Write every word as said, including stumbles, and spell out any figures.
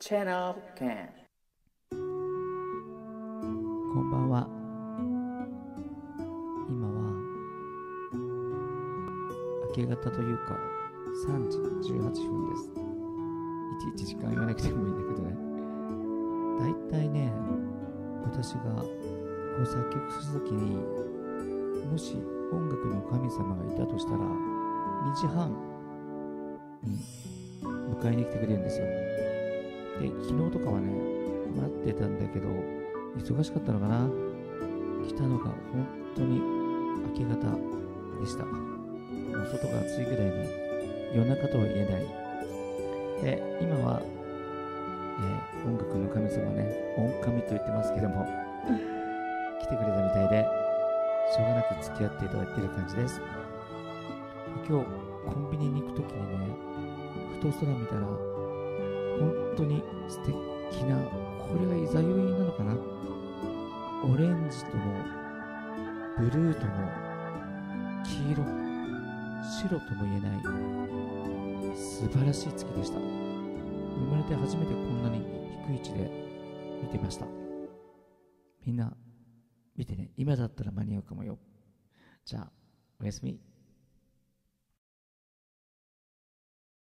Channel Ken。 こんばんは。今は明け方というかさんじじゅうはっぷんです。いちいち時間言わなくてもいいんだけどね。だいたいね、私がこう作曲するときに、もし音楽の神様がいたとしたらにじはんに迎えに来てくれるんですよ。で、昨日とかはね、待ってたんだけど忙しかったのかな。来たのが本当に明け方でした。もう外が暑いぐらいに夜中とは言えない。で、今は、えー音楽の神様ね、音神と言ってますけども来てくれたみたいで、しょうがなく付き合っていただいている感じです。今日コンビニに行くときにね、ふと空見たら本当に素敵な、これはいざ酔いなのかな、オレンジともブルーとも黄色、白とも言えない素晴らしい月でした。生まれて初めてこんなに低い位置で見てました。みんな見てね、今だったら間に合うかもよ。じゃあおやすみ。